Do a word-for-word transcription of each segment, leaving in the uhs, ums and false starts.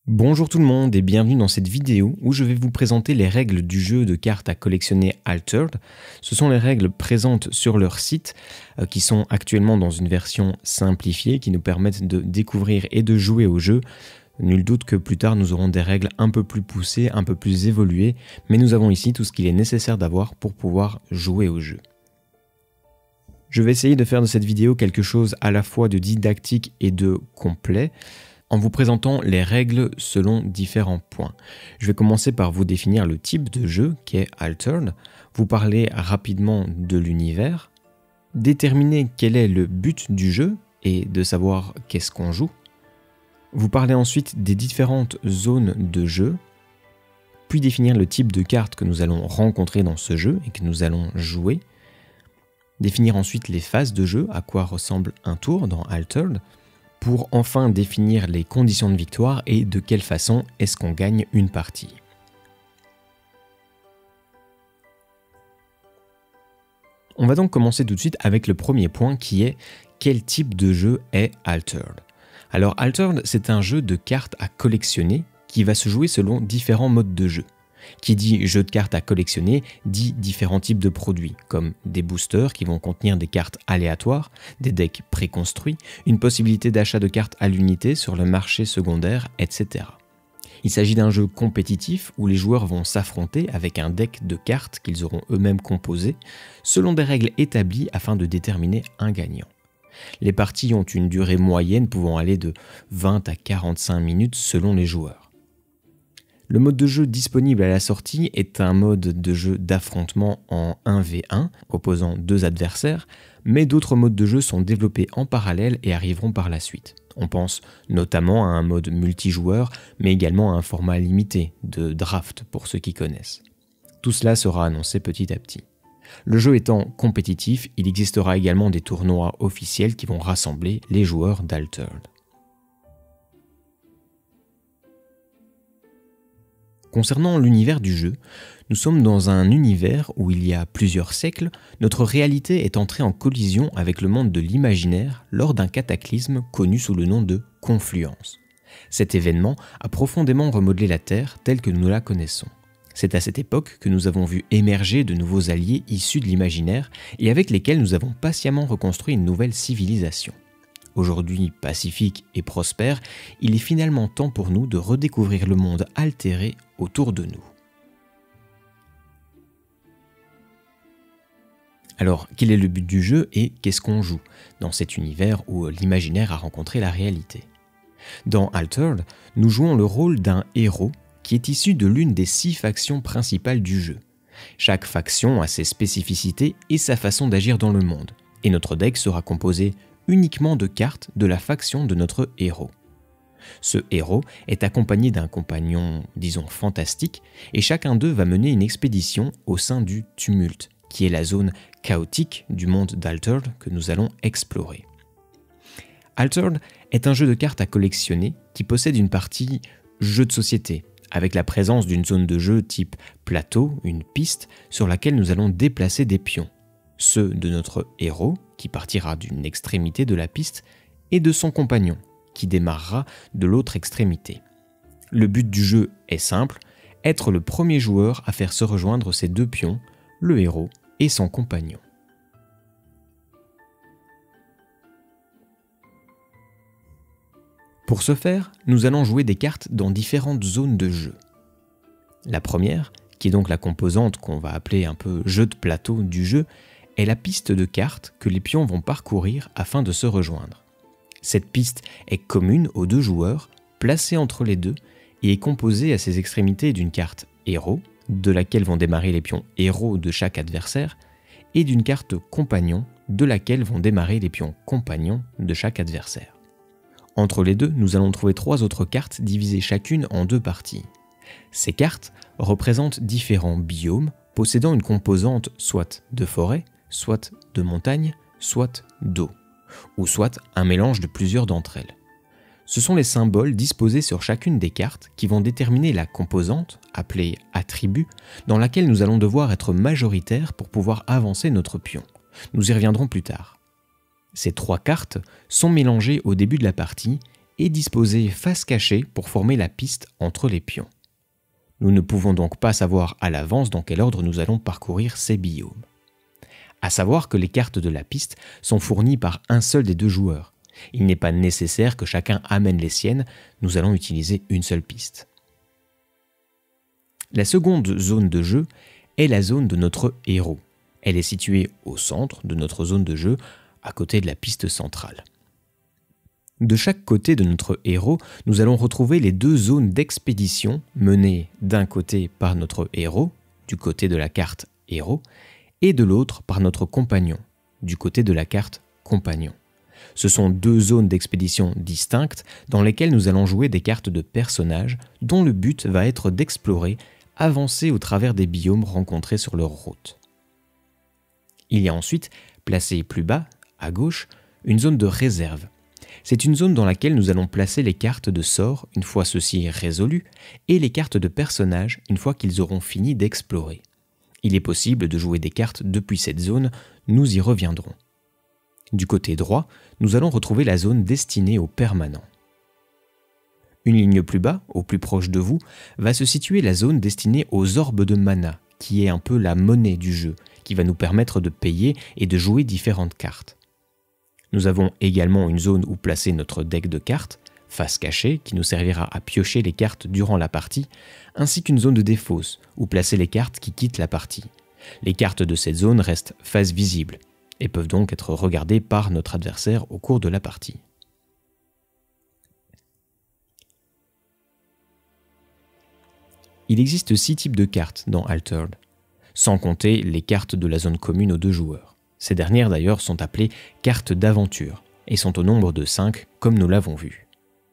Bonjour tout le monde et bienvenue dans cette vidéo où je vais vous présenter les règles du jeu de cartes à collectionner Altered. Ce sont les règles présentes sur leur site euh, qui sont actuellement dans une version simplifiée qui nous permettent de découvrir et de jouer au jeu. Nul doute que plus tard nous aurons des règles un peu plus poussées, un peu plus évoluées, mais nous avons ici tout ce qu'il est nécessaire d'avoir pour pouvoir jouer au jeu. Je vais essayer de faire de cette vidéo quelque chose à la fois de didactique et de complet, en vous présentant les règles selon différents points. Je vais commencer par vous définir le type de jeu qui est Altered, vous parler rapidement de l'univers, déterminer quel est le but du jeu et de savoir qu'est-ce qu'on joue, vous parler ensuite des différentes zones de jeu, puis définir le type de cartes que nous allons rencontrer dans ce jeu et que nous allons jouer, définir ensuite les phases de jeu, à quoi ressemble un tour dans Altered, pour enfin définir les conditions de victoire et de quelle façon est-ce qu'on gagne une partie. On va donc commencer tout de suite avec le premier point qui est quel type de jeu est Altered. Alors Altered, c'est un jeu de cartes à collectionner qui va se jouer selon différents modes de jeu. Qui dit jeu de cartes à collectionner dit différents types de produits, comme des boosters qui vont contenir des cartes aléatoires, des decks préconstruits, une possibilité d'achat de cartes à l'unité sur le marché secondaire, et cetera. Il s'agit d'un jeu compétitif où les joueurs vont s'affronter avec un deck de cartes qu'ils auront eux-mêmes composé, selon des règles établies afin de déterminer un gagnant. Les parties ont une durée moyenne pouvant aller de vingt à quarante-cinq minutes selon les joueurs. Le mode de jeu disponible à la sortie est un mode de jeu d'affrontement en un contre un, opposant deux adversaires, mais d'autres modes de jeu sont développés en parallèle et arriveront par la suite. On pense notamment à un mode multijoueur, mais également à un format limité, de draft pour ceux qui connaissent. Tout cela sera annoncé petit à petit. Le jeu étant compétitif, il existera également des tournois officiels qui vont rassembler les joueurs d'Altered. Concernant l'univers du jeu, nous sommes dans un univers où il y a plusieurs siècles, notre réalité est entrée en collision avec le monde de l'imaginaire lors d'un cataclysme connu sous le nom de Confluence. Cet événement a profondément remodelé la Terre telle que nous la connaissons. C'est à cette époque que nous avons vu émerger de nouveaux alliés issus de l'imaginaire et avec lesquels nous avons patiemment reconstruit une nouvelle civilisation. Aujourd'hui pacifique et prospère, il est finalement temps pour nous de redécouvrir le monde altéré autour de nous. Alors, quel est le but du jeu et qu'est-ce qu'on joue dans cet univers où l'imaginaire a rencontré la réalité? Dans Altered, nous jouons le rôle d'un héros qui est issu de l'une des six factions principales du jeu. Chaque faction a ses spécificités et sa façon d'agir dans le monde, et notre deck sera composé uniquement de cartes de la faction de notre héros. Ce héros est accompagné d'un compagnon, disons, fantastique, et chacun d'eux va mener une expédition au sein du Tumulte, qui est la zone chaotique du monde d'Altered que nous allons explorer. Altered est un jeu de cartes à collectionner qui possède une partie jeu de société, avec la présence d'une zone de jeu type plateau, une piste, sur laquelle nous allons déplacer des pions. Ceux de notre héros, qui partira d'une extrémité de la piste, et de son compagnon, qui démarrera de l'autre extrémité. Le but du jeu est simple, être le premier joueur à faire se rejoindre ces deux pions, le héros et son compagnon. Pour ce faire, nous allons jouer des cartes dans différentes zones de jeu. La première, qui est donc la composante qu'on va appeler un peu jeu de plateau du jeu, est la piste de cartes que les pions vont parcourir afin de se rejoindre. Cette piste est commune aux deux joueurs, placée entre les deux, et est composée à ses extrémités d'une carte héros, de laquelle vont démarrer les pions héros de chaque adversaire, et d'une carte compagnon, de laquelle vont démarrer les pions compagnons de chaque adversaire. Entre les deux, nous allons trouver trois autres cartes divisées chacune en deux parties. Ces cartes représentent différents biomes possédant une composante soit de forêt, soit de montagne, soit d'eau, ou soit un mélange de plusieurs d'entre elles. Ce sont les symboles disposés sur chacune des cartes qui vont déterminer la composante, appelée attribut, dans laquelle nous allons devoir être majoritaires pour pouvoir avancer notre pion. Nous y reviendrons plus tard. Ces trois cartes sont mélangées au début de la partie est disposée face cachée pour former la piste entre les pions. Nous ne pouvons donc pas savoir à l'avance dans quel ordre nous allons parcourir ces biomes. À savoir que les cartes de la piste sont fournies par un seul des deux joueurs. Il n'est pas nécessaire que chacun amène les siennes, nous allons utiliser une seule piste. La seconde zone de jeu est la zone de notre héros. Elle est située au centre de notre zone de jeu, à côté de la piste centrale. De chaque côté de notre héros, nous allons retrouver les deux zones d'expédition menées d'un côté par notre héros, du côté de la carte héros, et de l'autre par notre compagnon, du côté de la carte compagnon. Ce sont deux zones d'expédition distinctes dans lesquelles nous allons jouer des cartes de personnages dont le but va être d'explorer, avancer au travers des biomes rencontrés sur leur route. Il y a ensuite, placé plus bas, à gauche, une zone de réserve. C'est une zone dans laquelle nous allons placer les cartes de sorts une fois ceux-ci résolus et les cartes de personnages une fois qu'ils auront fini d'explorer. Il est possible de jouer des cartes depuis cette zone, nous y reviendrons. Du côté droit, nous allons retrouver la zone destinée aux permanents. Une ligne plus bas, au plus proche de vous, va se situer la zone destinée aux orbes de mana, qui est un peu la monnaie du jeu, qui va nous permettre de payer et de jouer différentes cartes. Nous avons également une zone où placer notre deck de cartes, face cachée, qui nous servira à piocher les cartes durant la partie, ainsi qu'une zone de défausse, où placer les cartes qui quittent la partie. Les cartes de cette zone restent face visible, et peuvent donc être regardées par notre adversaire au cours de la partie. Il existe six types de cartes dans Altered, sans compter les cartes de la zone commune aux deux joueurs. Ces dernières d'ailleurs sont appelées cartes d'aventure et sont au nombre de cinq comme nous l'avons vu.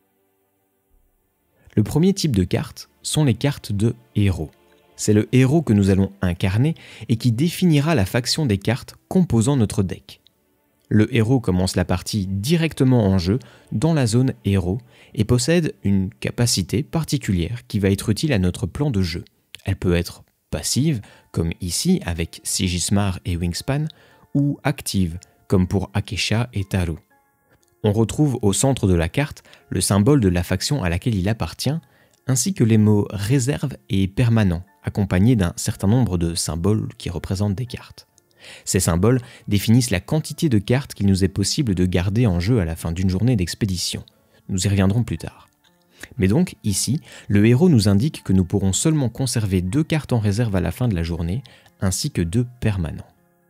Le premier type de cartes sont les cartes de héros. C'est le héros que nous allons incarner et qui définira la faction des cartes composant notre deck. Le héros commence la partie directement en jeu dans la zone héros et possède une capacité particulière qui va être utile à notre plan de jeu. Elle peut être passive, comme ici avec Sigismar et Wingspan, ou active, comme pour Akesha et Taru. On retrouve au centre de la carte le symbole de la faction à laquelle il appartient, ainsi que les mots réserve et permanent, accompagnés d'un certain nombre de symboles qui représentent des cartes. Ces symboles définissent la quantité de cartes qu'il nous est possible de garder en jeu à la fin d'une journée d'expédition. Nous y reviendrons plus tard. Mais donc, ici, le héros nous indique que nous pourrons seulement conserver deux cartes en réserve à la fin de la journée, ainsi que deux permanents.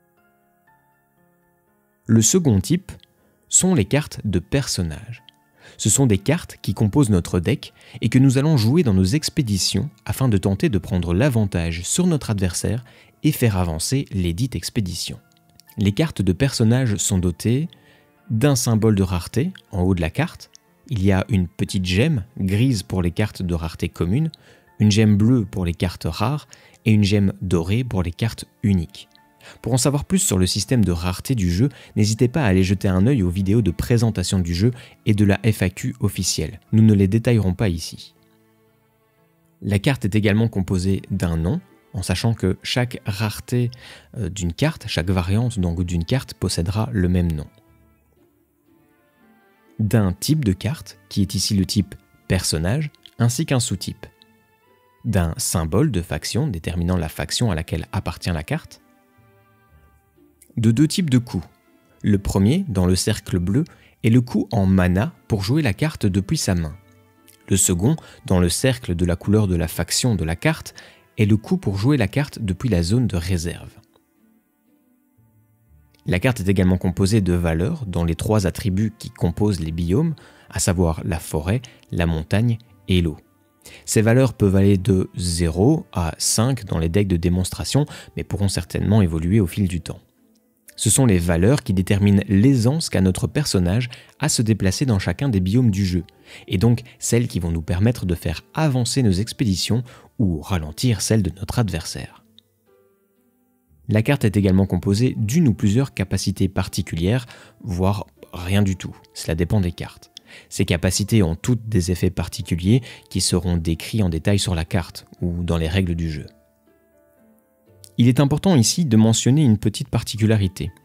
Le second type sont les cartes de personnages. Ce sont des cartes qui composent notre deck et que nous allons jouer dans nos expéditions afin de tenter de prendre l'avantage sur notre adversaire et faire avancer les dites expéditions. Les cartes de personnages sont dotées d'un symbole de rareté en haut de la carte. Il y a une petite gemme grise pour les cartes de rareté commune, une gemme bleue pour les cartes rares et une gemme dorée pour les cartes uniques. Pour en savoir plus sur le système de rareté du jeu, n'hésitez pas à aller jeter un œil aux vidéos de présentation du jeu et de la F A Q officielle. Nous ne les détaillerons pas ici. La carte est également composée d'un nom, en sachant que chaque rareté d'une carte, chaque variante donc d'une carte possédera le même nom. D'un type de carte, qui est ici le type personnage, ainsi qu'un sous-type. D'un symbole de faction déterminant la faction à laquelle appartient la carte. De deux types de coups. Le premier, dans le cercle bleu, est le coup en mana pour jouer la carte depuis sa main. Le second, dans le cercle de la couleur de la faction de la carte, est le coup pour jouer la carte depuis la zone de réserve. La carte est également composée de valeurs dans les trois attributs qui composent les biomes, à savoir la forêt, la montagne et l'eau. Ces valeurs peuvent aller de zéro à cinq dans les decks de démonstration, mais pourront certainement évoluer au fil du temps. Ce sont les valeurs qui déterminent l'aisance qu'a notre personnage à se déplacer dans chacun des biomes du jeu, et donc celles qui vont nous permettre de faire avancer nos expéditions ou ralentir celles de notre adversaire. La carte est également composée d'une ou plusieurs capacités particulières, voire rien du tout, cela dépend des cartes. Ces capacités ont toutes des effets particuliers qui seront décrits en détail sur la carte ou dans les règles du jeu. Il est important ici de mentionner une petite particularité.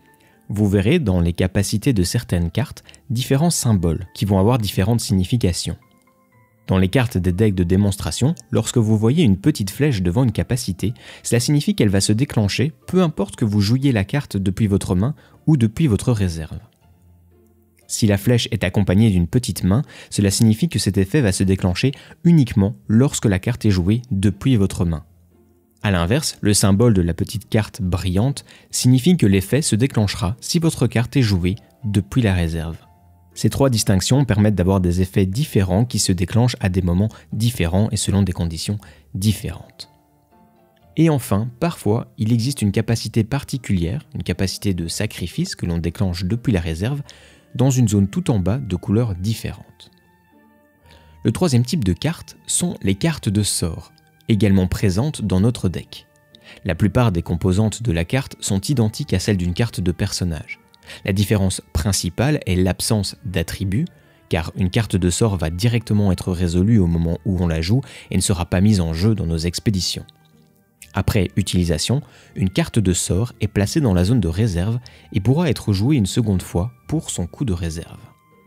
Vous verrez dans les capacités de certaines cartes différents symboles qui vont avoir différentes significations. Dans les cartes des decks de démonstration, lorsque vous voyez une petite flèche devant une capacité, cela signifie qu'elle va se déclencher peu importe que vous jouiez la carte depuis votre main ou depuis votre réserve. Si la flèche est accompagnée d'une petite main, cela signifie que cet effet va se déclencher uniquement lorsque la carte est jouée depuis votre main. A l'inverse, le symbole de la petite carte brillante signifie que l'effet se déclenchera si votre carte est jouée depuis la réserve. Ces trois distinctions permettent d'avoir des effets différents qui se déclenchent à des moments différents et selon des conditions différentes. Et enfin, parfois, il existe une capacité particulière, une capacité de sacrifice que l'on déclenche depuis la réserve, dans une zone tout en bas de couleurs différentes. Le troisième type de cartes sont les cartes de sort, également présentes dans notre deck. La plupart des composantes de la carte sont identiques à celles d'une carte de personnage. La différence principale est l'absence d'attributs, car une carte de sort va directement être résolue au moment où on la joue et ne sera pas mise en jeu dans nos expéditions. Après utilisation, une carte de sort est placée dans la zone de réserve et pourra être jouée une seconde fois pour son coup de réserve.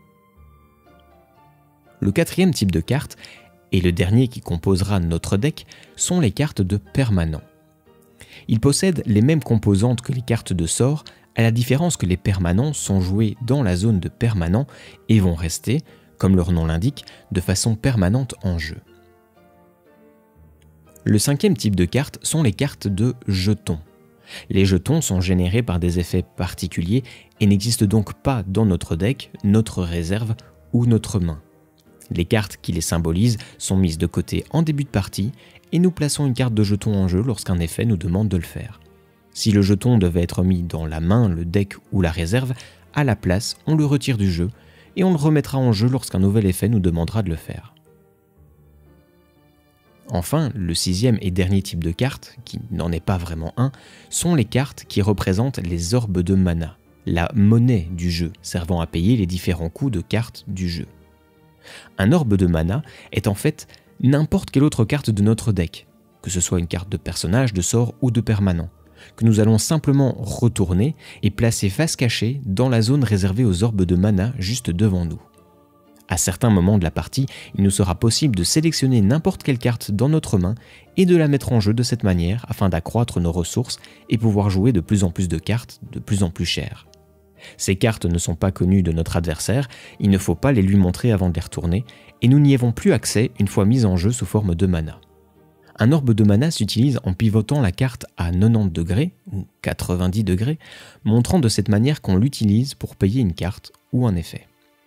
Le quatrième type de carte, et le dernier qui composera notre deck, sont les cartes de permanent. Ils possèdent les mêmes composantes que les cartes de sort, à la différence que les permanents sont joués dans la zone de permanent et vont rester, comme leur nom l'indique, de façon permanente en jeu. Le cinquième type de cartes sont les cartes de jetons. Les jetons sont générés par des effets particuliers et n'existent donc pas dans notre deck, notre réserve ou notre main. Les cartes qui les symbolisent sont mises de côté en début de partie et nous plaçons une carte de jeton en jeu lorsqu'un effet nous demande de le faire. Si le jeton devait être mis dans la main, le deck ou la réserve, à la place, on le retire du jeu et on le remettra en jeu lorsqu'un nouvel effet nous demandera de le faire. Enfin, le sixième et dernier type de carte, qui n'en est pas vraiment un, sont les cartes qui représentent les orbes de mana, la monnaie du jeu, servant à payer les différents coûts de cartes du jeu. Un orbe de mana est en fait n'importe quelle autre carte de notre deck, que ce soit une carte de personnage, de sort ou de permanent, que nous allons simplement retourner et placer face cachée dans la zone réservée aux orbes de mana juste devant nous. À certains moments de la partie, il nous sera possible de sélectionner n'importe quelle carte dans notre main et de la mettre en jeu de cette manière afin d'accroître nos ressources et pouvoir jouer de plus en plus de cartes de plus en plus chères. Ces cartes ne sont pas connues de notre adversaire, il ne faut pas les lui montrer avant de les retourner et nous n'y avons plus accès une fois mises en jeu sous forme de mana. Un orbe de mana s'utilise en pivotant la carte à quatre-vingt-dix degrés ou quatre-vingt-dix degrés, montrant de cette manière qu'on l'utilise pour payer une carte ou un effet.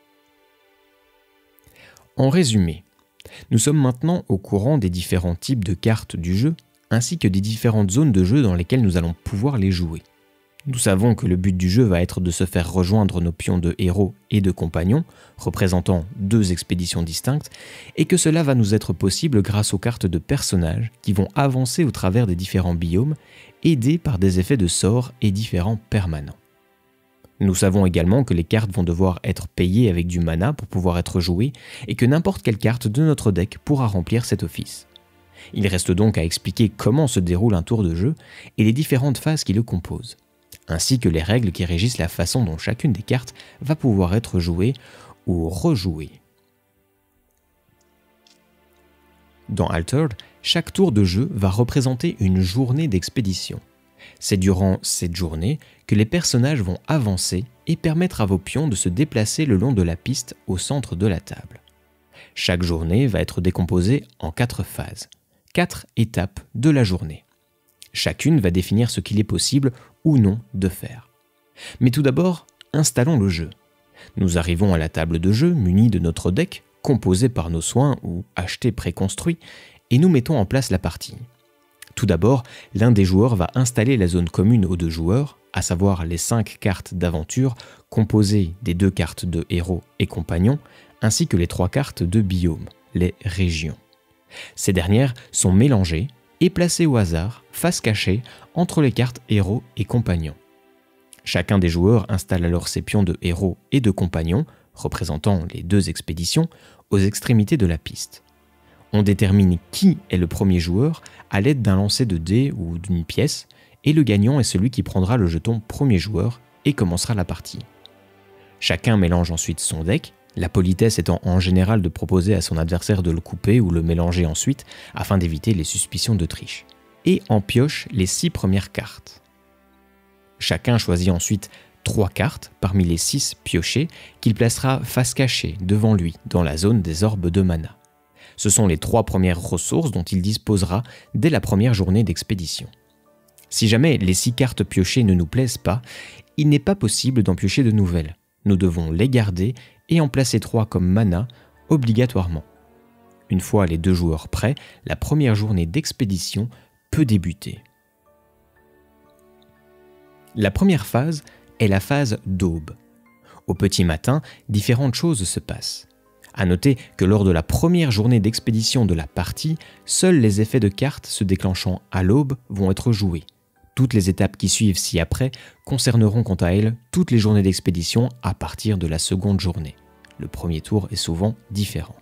En résumé, nous sommes maintenant au courant des différents types de cartes du jeu, ainsi que des différentes zones de jeu dans lesquelles nous allons pouvoir les jouer. Nous savons que le but du jeu va être de se faire rejoindre nos pions de héros et de compagnons, représentant deux expéditions distinctes, et que cela va nous être possible grâce aux cartes de personnages qui vont avancer au travers des différents biomes, aidés par des effets de sorts et différents permanents. Nous savons également que les cartes vont devoir être payées avec du mana pour pouvoir être jouées, et que n'importe quelle carte de notre deck pourra remplir cet office. Il reste donc à expliquer comment se déroule un tour de jeu et les différentes phases qui le composent, ainsi que les règles qui régissent la façon dont chacune des cartes va pouvoir être jouée ou rejouée. Dans Altered, chaque tour de jeu va représenter une journée d'expédition. C'est durant cette journée que les personnages vont avancer et permettre à vos pions de se déplacer le long de la piste au centre de la table. Chaque journée va être décomposée en quatre phases, quatre étapes de la journée. Chacune va définir ce qu'il est possible ou non de faire. Mais tout d'abord, installons le jeu. Nous arrivons à la table de jeu munis de notre deck, composé par nos soins ou achetés préconstruits, et nous mettons en place la partie. Tout d'abord, l'un des joueurs va installer la zone commune aux deux joueurs, à savoir les cinq cartes d'aventure composées des deux cartes de héros et compagnons, ainsi que les trois cartes de biome, les régions. Ces dernières sont mélangées et placées au hasard, face cachée, entre les cartes héros et compagnons. Chacun des joueurs installe alors ses pions de héros et de compagnons, représentant les deux expéditions, aux extrémités de la piste. On détermine qui est le premier joueur à l'aide d'un lancer de dés ou d'une pièce, et le gagnant est celui qui prendra le jeton premier joueur et commencera la partie. Chacun mélange ensuite son deck, la politesse étant en général de proposer à son adversaire de le couper ou le mélanger ensuite afin d'éviter les suspicions de triche, et en pioche les six premières cartes. Chacun choisit ensuite trois cartes parmi les six piochées qu'il placera face cachée devant lui dans la zone des orbes de mana. Ce sont les trois premières ressources dont il disposera dès la première journée d'expédition. Si jamais les six cartes piochées ne nous plaisent pas, il n'est pas possible d'en piocher de nouvelles. Nous devons les garder et en placer trois comme mana obligatoirement. Une fois les deux joueurs prêts, la première journée d'expédition peut débuter. La première phase est la phase d'aube. Au petit matin, différentes choses se passent. À noter que lors de la première journée d'expédition de la partie, seuls les effets de cartes se déclenchant à l'aube vont être joués. Toutes les étapes qui suivent ci-après concerneront quant à elles toutes les journées d'expédition à partir de la seconde journée. Le premier tour est souvent différent.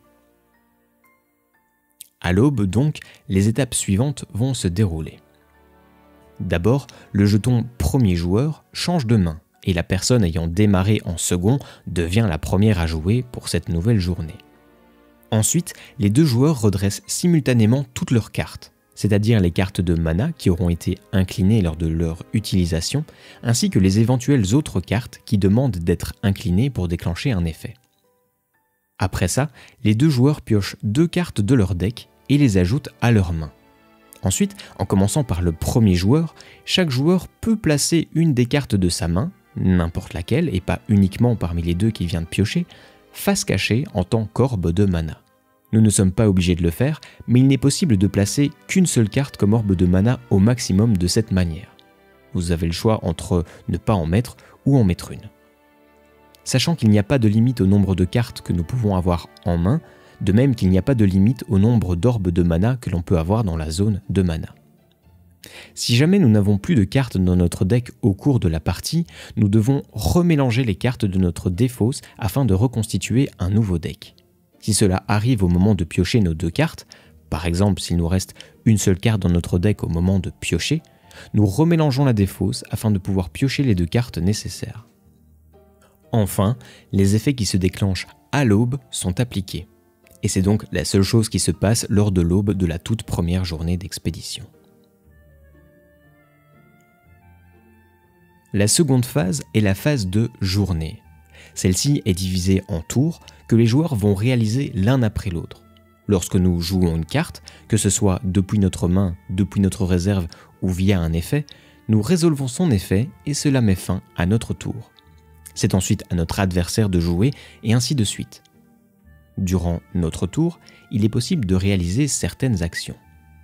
À l'aube donc, les étapes suivantes vont se dérouler. D'abord, le jeton premier joueur change de main et la personne ayant démarré en second devient la première à jouer pour cette nouvelle journée. Ensuite, les deux joueurs redressent simultanément toutes leurs cartes, c'est-à-dire les cartes de mana qui auront été inclinées lors de leur utilisation, ainsi que les éventuelles autres cartes qui demandent d'être inclinées pour déclencher un effet. Après ça, les deux joueurs piochent deux cartes de leur deck et les ajoutent à leurs mains. Ensuite, en commençant par le premier joueur, chaque joueur peut placer une des cartes de sa main, n'importe laquelle et pas uniquement parmi les deux qu'il vient de piocher, face cachée en tant qu'orbe de mana. Nous ne sommes pas obligés de le faire, mais il n'est possible de placer qu'une seule carte comme orbe de mana au maximum de cette manière. Vous avez le choix entre ne pas en mettre ou en mettre une. Sachant qu'il n'y a pas de limite au nombre de cartes que nous pouvons avoir en main, de même qu'il n'y a pas de limite au nombre d'orbes de mana que l'on peut avoir dans la zone de mana. Si jamais nous n'avons plus de cartes dans notre deck au cours de la partie, nous devons remélanger les cartes de notre défausse afin de reconstituer un nouveau deck. Si cela arrive au moment de piocher nos deux cartes, par exemple s'il nous reste une seule carte dans notre deck au moment de piocher, nous remélangeons la défausse afin de pouvoir piocher les deux cartes nécessaires. Enfin, les effets qui se déclenchent à l'aube sont appliqués. Et c'est donc la seule chose qui se passe lors de l'aube de la toute première journée d'expédition. La seconde phase est la phase de journée. Celle-ci est divisée en tours que les joueurs vont réaliser l'un après l'autre. Lorsque nous jouons une carte, que ce soit depuis notre main, depuis notre réserve ou via un effet, nous résolvons son effet et cela met fin à notre tour. C'est ensuite à notre adversaire de jouer et ainsi de suite. Durant notre tour, il est possible de réaliser certaines actions.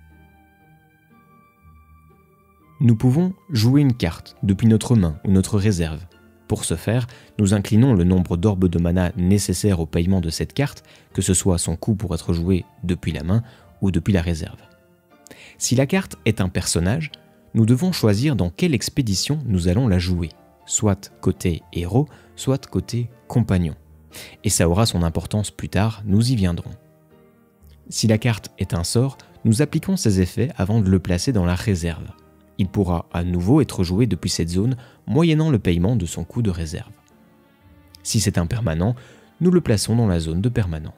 Nous pouvons jouer une carte depuis notre main ou notre réserve. Pour ce faire, nous inclinons le nombre d'orbes de mana nécessaires au paiement de cette carte, que ce soit son coût pour être joué depuis la main ou depuis la réserve. Si la carte est un personnage, nous devons choisir dans quelle expédition nous allons la jouer, soit côté héros, soit côté compagnon. Et ça aura son importance plus tard, nous y viendrons. Si la carte est un sort, nous appliquons ses effets avant de le placer dans la réserve. Il pourra à nouveau être joué depuis cette zone, moyennant le paiement de son coût de réserve. Si c'est un permanent, nous le plaçons dans la zone de permanent.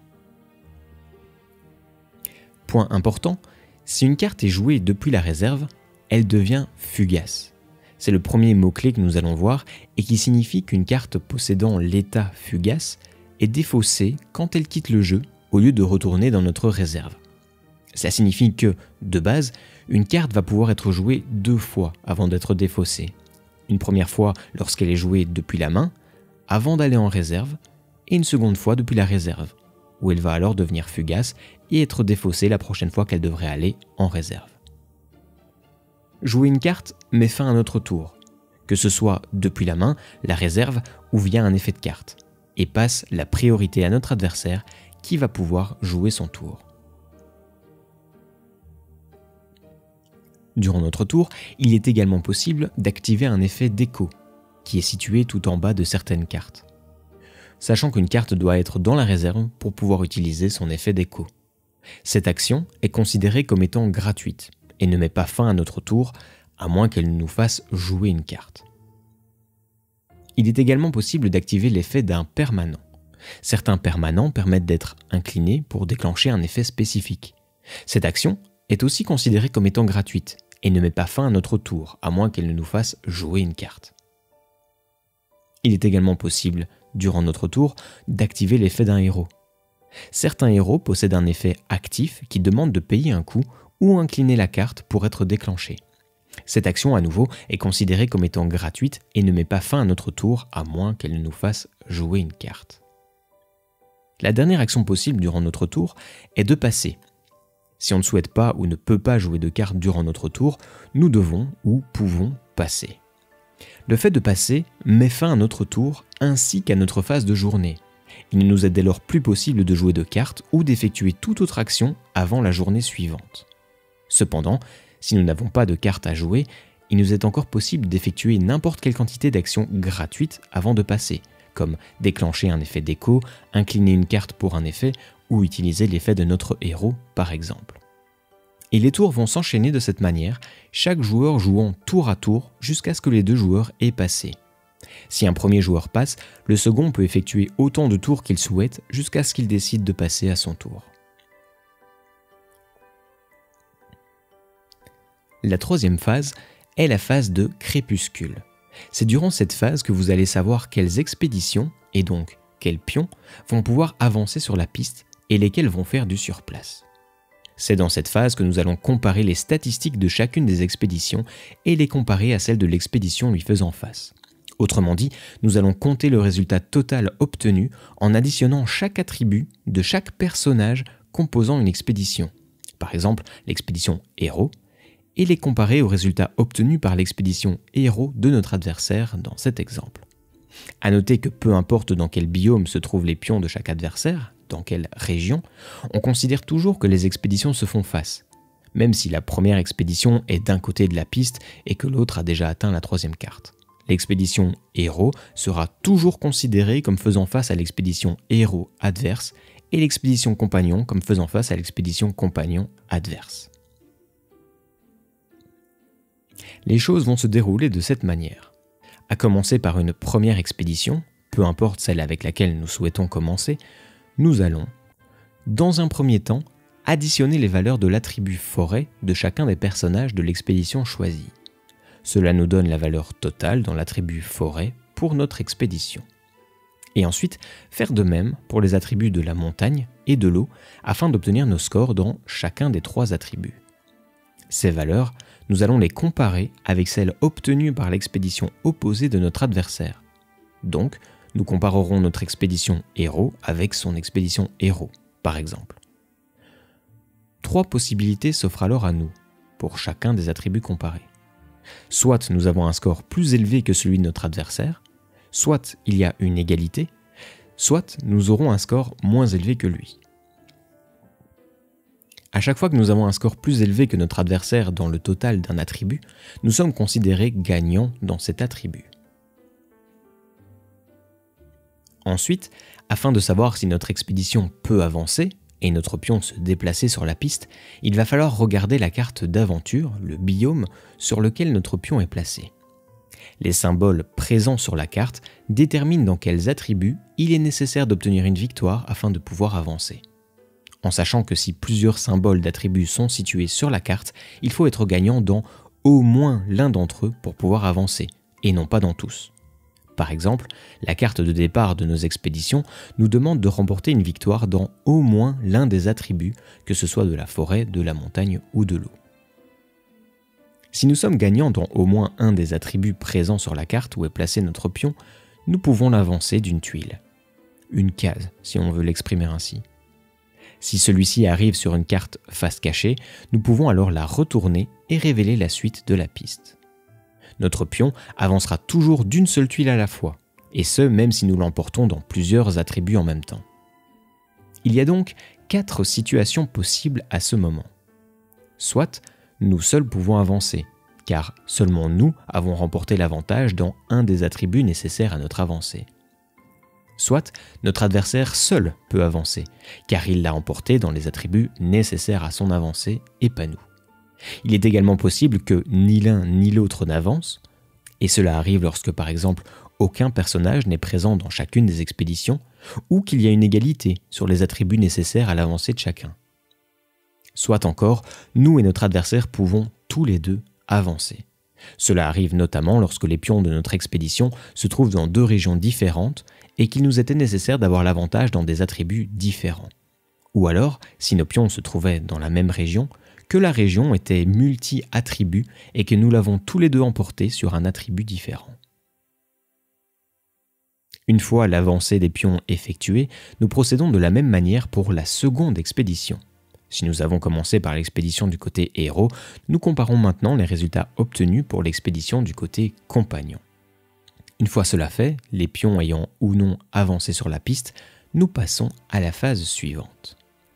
Point important, si une carte est jouée depuis la réserve, elle devient fugace. C'est le premier mot-clé que nous allons voir et qui signifie qu'une carte possédant l'état fugace est défaussée quand elle quitte le jeu au lieu de retourner dans notre réserve. Cela signifie que, de base, une carte va pouvoir être jouée deux fois avant d'être défaussée. Une première fois lorsqu'elle est jouée depuis la main, avant d'aller en réserve, et une seconde fois depuis la réserve, où elle va alors devenir fugace et être défaussée la prochaine fois qu'elle devrait aller en réserve. Jouer une carte met fin à notre tour, que ce soit depuis la main, la réserve ou via un effet de carte, et passe la priorité à notre adversaire qui va pouvoir jouer son tour. Durant notre tour, il est également possible d'activer un effet d'écho, qui est situé tout en bas de certaines cartes. Sachant qu'une carte doit être dans la réserve pour pouvoir utiliser son effet d'écho. Cette action est considérée comme étant gratuite et ne met pas fin à notre tour, à moins qu'elle nous fasse jouer une carte. Il est également possible d'activer l'effet d'un permanent. Certains permanents permettent d'être inclinés pour déclencher un effet spécifique. Cette action est aussi considérée comme étant gratuite et ne met pas fin à notre tour, à moins qu'elle ne nous fasse jouer une carte. Il est également possible, durant notre tour, d'activer l'effet d'un héros. Certains héros possèdent un effet actif qui demande de payer un coût ou incliner la carte pour être déclenché. Cette action, à nouveau, est considérée comme étant gratuite et ne met pas fin à notre tour, à moins qu'elle ne nous fasse jouer une carte. La dernière action possible durant notre tour est de passer. Si on ne souhaite pas ou ne peut pas jouer de cartes durant notre tour, nous devons ou pouvons passer. Le fait de passer met fin à notre tour ainsi qu'à notre phase de journée. Il ne nous est dès lors plus possible de jouer de cartes ou d'effectuer toute autre action avant la journée suivante. Cependant, si nous n'avons pas de cartes à jouer, il nous est encore possible d'effectuer n'importe quelle quantité d'actions gratuites avant de passer, comme déclencher un effet d'écho, incliner une carte pour un effet ou utiliser l'effet de notre héros par exemple. Et les tours vont s'enchaîner de cette manière, chaque joueur jouant tour à tour jusqu'à ce que les deux joueurs aient passé. Si un premier joueur passe, le second peut effectuer autant de tours qu'il souhaite jusqu'à ce qu'il décide de passer à son tour. La troisième phase est la phase de crépuscule. C'est durant cette phase que vous allez savoir quelles expéditions, et donc quels pions, vont pouvoir avancer sur la piste et lesquels vont faire du surplace. C'est dans cette phase que nous allons comparer les statistiques de chacune des expéditions et les comparer à celles de l'expédition lui faisant face. Autrement dit, nous allons compter le résultat total obtenu en additionnant chaque attribut de chaque personnage composant une expédition, par exemple l'expédition héros, et les comparer aux résultats obtenus par l'expédition héros de notre adversaire dans cet exemple. À noter que peu importe dans quel biome se trouvent les pions de chaque adversaire, dans quelle région, on considère toujours que les expéditions se font face, même si la première expédition est d'un côté de la piste et que l'autre a déjà atteint la troisième carte. L'expédition héros sera toujours considérée comme faisant face à l'expédition héros adverse et l'expédition compagnon comme faisant face à l'expédition compagnon adverse. Les choses vont se dérouler de cette manière. À commencer par une première expédition, peu importe celle avec laquelle nous souhaitons commencer, nous allons, dans un premier temps, additionner les valeurs de l'attribut forêt de chacun des personnages de l'expédition choisie. Cela nous donne la valeur totale dans l'attribut forêt pour notre expédition. Et ensuite, faire de même pour les attributs de la montagne et de l'eau afin d'obtenir nos scores dans chacun des trois attributs. Ces valeurs, nous allons les comparer avec celles obtenues par l'expédition opposée de notre adversaire. Donc, nous comparerons notre expédition héros avec son expédition héros, par exemple. Trois possibilités s'offrent alors à nous, pour chacun des attributs comparés. Soit nous avons un score plus élevé que celui de notre adversaire, soit il y a une égalité, soit nous aurons un score moins élevé que lui. À chaque fois que nous avons un score plus élevé que notre adversaire dans le total d'un attribut, nous sommes considérés gagnants dans cet attribut. Ensuite, afin de savoir si notre expédition peut avancer et notre pion se déplacer sur la piste, il va falloir regarder la carte d'aventure, le biome, sur lequel notre pion est placé. Les symboles présents sur la carte déterminent dans quels attributs il est nécessaire d'obtenir une victoire afin de pouvoir avancer. En sachant que si plusieurs symboles d'attributs sont situés sur la carte, il faut être gagnant dans au moins l'un d'entre eux pour pouvoir avancer, et non pas dans tous. Par exemple, la carte de départ de nos expéditions nous demande de remporter une victoire dans au moins l'un des attributs, que ce soit de la forêt, de la montagne ou de l'eau. Si nous sommes gagnants dans au moins un des attributs présents sur la carte où est placé notre pion, nous pouvons l'avancer d'une tuile. Une case, si on veut l'exprimer ainsi. Si celui-ci arrive sur une carte face cachée, nous pouvons alors la retourner et révéler la suite de la piste. Notre pion avancera toujours d'une seule tuile à la fois, et ce même si nous l'emportons dans plusieurs attributs en même temps. Il y a donc quatre situations possibles à ce moment. Soit nous seuls pouvons avancer, car seulement nous avons remporté l'avantage dans un des attributs nécessaires à notre avancée. Soit notre adversaire seul peut avancer, car il l'a emporté dans les attributs nécessaires à son avancée et pas nous. Il est également possible que ni l'un ni l'autre n'avance, et cela arrive lorsque par exemple aucun personnage n'est présent dans chacune des expéditions ou qu'il y a une égalité sur les attributs nécessaires à l'avancée de chacun. Soit encore, nous et notre adversaire pouvons tous les deux avancer. Cela arrive notamment lorsque les pions de notre expédition se trouvent dans deux régions différentes et qu'il nous était nécessaire d'avoir l'avantage dans des attributs différents. Ou alors, si nos pions se trouvaient dans la même région, que la région était multi-attributs et que nous l'avons tous les deux emporté sur un attribut différent. Une fois l'avancée des pions effectuée, nous procédons de la même manière pour la seconde expédition. Si nous avons commencé par l'expédition du côté héros, nous comparons maintenant les résultats obtenus pour l'expédition du côté compagnon. Une fois cela fait, les pions ayant ou non avancé sur la piste, nous passons à la phase suivante.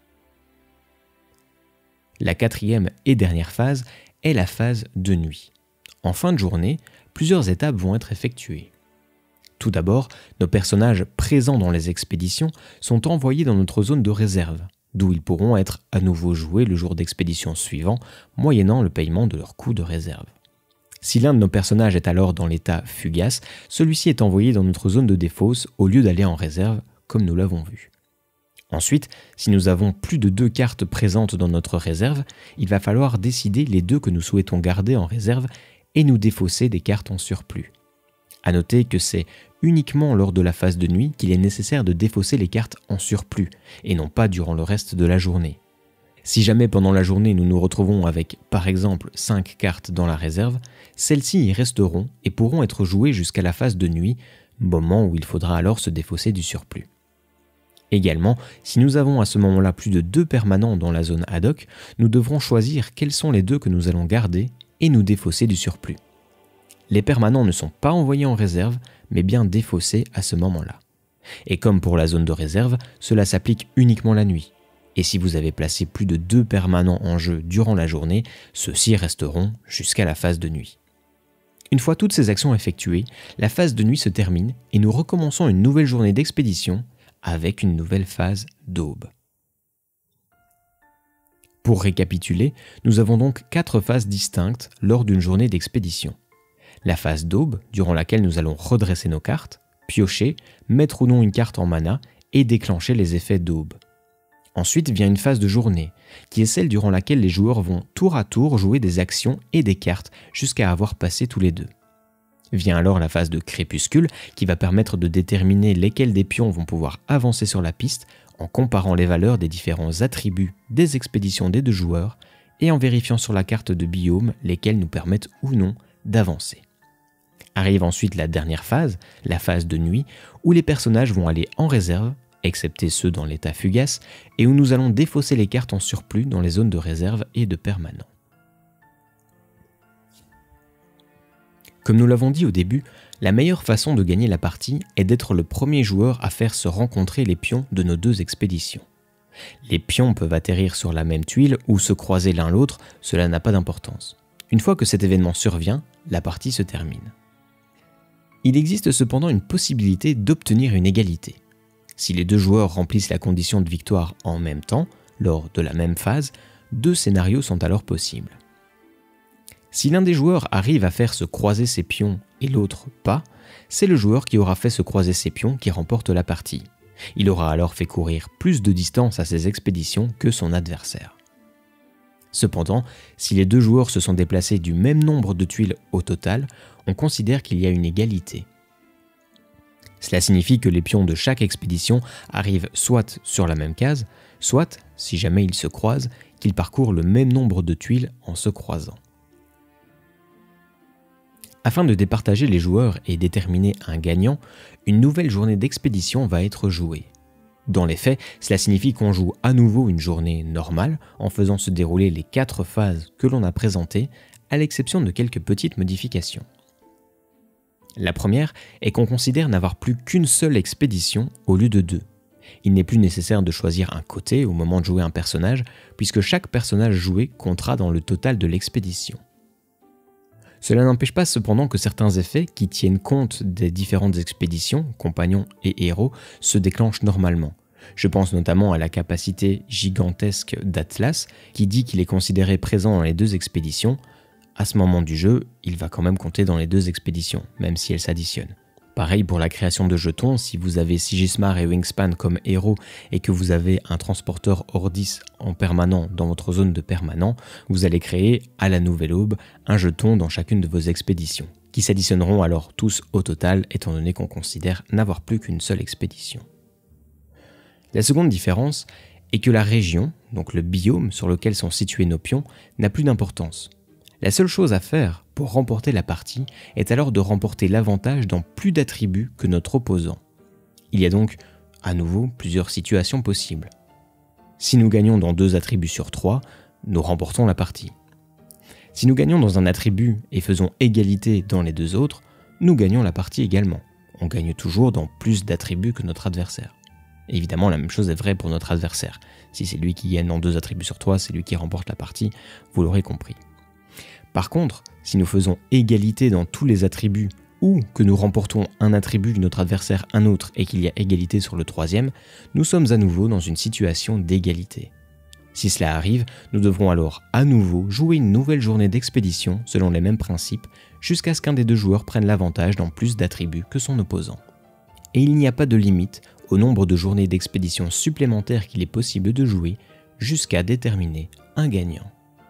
La quatrième et dernière phase est la phase de nuit. En fin de journée, plusieurs étapes vont être effectuées. Tout d'abord, nos personnages présents dans les expéditions sont envoyés dans notre zone de réserve, d'où ils pourront être à nouveau joués le jour d'expédition suivant, moyennant le paiement de leur coût de réserve. Si l'un de nos personnages est alors dans l'état fugace, celui-ci est envoyé dans notre zone de défausse au lieu d'aller en réserve, comme nous l'avons vu. Ensuite, si nous avons plus de deux cartes présentes dans notre réserve, il va falloir décider les deux que nous souhaitons garder en réserve et nous défausser des cartes en surplus. À noter que c'est uniquement lors de la phase de nuit qu'il est nécessaire de défausser les cartes en surplus, et non pas durant le reste de la journée. Si jamais pendant la journée nous nous retrouvons avec, par exemple, cinq cartes dans la réserve, celles-ci y resteront et pourront être jouées jusqu'à la phase de nuit, moment où il faudra alors se défausser du surplus. Également, si nous avons à ce moment-là plus de deux permanents dans la zone ad hoc, nous devrons choisir quels sont les deux que nous allons garder et nous défausser du surplus. Les permanents ne sont pas envoyés en réserve, mais bien défaussés à ce moment-là. Et comme pour la zone de réserve, cela s'applique uniquement la nuit. Et si vous avez placé plus de deux permanents en jeu durant la journée, ceux-ci resteront jusqu'à la phase de nuit. Une fois toutes ces actions effectuées, la phase de nuit se termine et nous recommençons une nouvelle journée d'expédition avec une nouvelle phase d'aube. Pour récapituler, nous avons donc quatre phases distinctes lors d'une journée d'expédition. La phase d'aube, durant laquelle nous allons redresser nos cartes, piocher, mettre ou non une carte en mana et déclencher les effets d'aube. Ensuite vient une phase de journée, qui est celle durant laquelle les joueurs vont tour à tour jouer des actions et des cartes jusqu'à avoir passé tous les deux. Vient alors la phase de crépuscule, qui va permettre de déterminer lesquels des pions vont pouvoir avancer sur la piste en comparant les valeurs des différents attributs des expéditions des deux joueurs et en vérifiant sur la carte de biome lesquels nous permettent ou non d'avancer. Arrive ensuite la dernière phase, la phase de nuit, où les personnages vont aller en réserve, excepté ceux dans l'état fugace, et où nous allons défausser les cartes en surplus dans les zones de réserve et de permanent. Comme nous l'avons dit au début, la meilleure façon de gagner la partie est d'être le premier joueur à faire se rencontrer les pions de nos deux expéditions. Les pions peuvent atterrir sur la même tuile ou se croiser l'un l'autre, cela n'a pas d'importance. Une fois que cet événement survient, la partie se termine. Il existe cependant une possibilité d'obtenir une égalité. Si les deux joueurs remplissent la condition de victoire en même temps, lors de la même phase, deux scénarios sont alors possibles. Si l'un des joueurs arrive à faire se croiser ses pions et l'autre pas, c'est le joueur qui aura fait se croiser ses pions qui remporte la partie. Il aura alors fait courir plus de distance à ses expéditions que son adversaire. Cependant, si les deux joueurs se sont déplacés du même nombre de tuiles au total, on considère qu'il y a une égalité. Cela signifie que les pions de chaque expédition arrivent soit sur la même case, soit, si jamais ils se croisent, qu'ils parcourent le même nombre de tuiles en se croisant. Afin de départager les joueurs et déterminer un gagnant, une nouvelle journée d'expédition va être jouée. Dans les faits, cela signifie qu'on joue à nouveau une journée normale en faisant se dérouler les quatre phases que l'on a présentées, à l'exception de quelques petites modifications. La première est qu'on considère n'avoir plus qu'une seule expédition au lieu de deux. Il n'est plus nécessaire de choisir un côté au moment de jouer un personnage, puisque chaque personnage joué comptera dans le total de l'expédition. Cela n'empêche pas cependant que certains effets qui tiennent compte des différentes expéditions, compagnons et héros, se déclenchent normalement. Je pense notamment à la capacité gigantesque d'Atlas, qui dit qu'il est considéré présent dans les deux expéditions. À ce moment du jeu, il va quand même compter dans les deux expéditions, même si elles s'additionnent. Pareil pour la création de jetons, si vous avez Sigismar et Wingspan comme héros et que vous avez un transporteur Ordis en permanent dans votre zone de permanent, vous allez créer à la nouvelle aube un jeton dans chacune de vos expéditions, qui s'additionneront alors tous au total étant donné qu'on considère n'avoir plus qu'une seule expédition. La seconde différence est que la région, donc le biome sur lequel sont situés nos pions, n'a plus d'importance. La seule chose à faire pour remporter la partie est alors de remporter l'avantage dans plus d'attributs que notre opposant. Il y a donc, à nouveau, plusieurs situations possibles. Si nous gagnons dans deux attributs sur trois, nous remportons la partie. Si nous gagnons dans un attribut et faisons égalité dans les deux autres, nous gagnons la partie également. On gagne toujours dans plus d'attributs que notre adversaire. Évidemment, la même chose est vraie pour notre adversaire. Si c'est lui qui gagne dans deux attributs sur trois, c'est lui qui remporte la partie, vous l'aurez compris. Par contre, si nous faisons égalité dans tous les attributs ou que nous remportons un attribut de notre adversaire un autre et qu'il y a égalité sur le troisième, nous sommes à nouveau dans une situation d'égalité. Si cela arrive, nous devrons alors à nouveau jouer une nouvelle journée d'expédition selon les mêmes principes jusqu'à ce qu'un des deux joueurs prenne l'avantage dans plus d'attributs que son opposant. Et il n'y a pas de limite au nombre de journées d'expédition supplémentaires qu'il est possible de jouer jusqu'à déterminer un gagnant.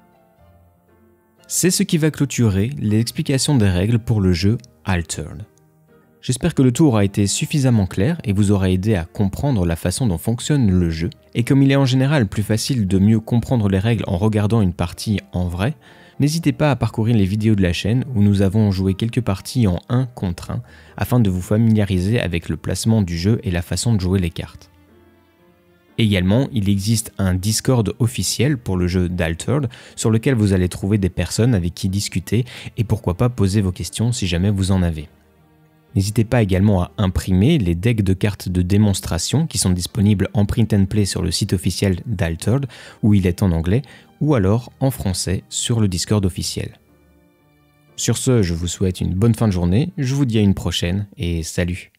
C'est ce qui va clôturer l'explication des règles pour le jeu Altered. J'espère que le tour a été suffisamment clair et vous aura aidé à comprendre la façon dont fonctionne le jeu. Et comme il est en général plus facile de mieux comprendre les règles en regardant une partie en vrai, n'hésitez pas à parcourir les vidéos de la chaîne où nous avons joué quelques parties en un contre un afin de vous familiariser avec le placement du jeu et la façon de jouer les cartes. Également, il existe un Discord officiel pour le jeu d'Altered sur lequel vous allez trouver des personnes avec qui discuter et pourquoi pas poser vos questions si jamais vous en avez. N'hésitez pas également à imprimer les decks de cartes de démonstration qui sont disponibles en print and play sur le site officiel d'Altered où il est en anglais ou alors en français sur le Discord officiel. Sur ce, je vous souhaite une bonne fin de journée, je vous dis à une prochaine et salut!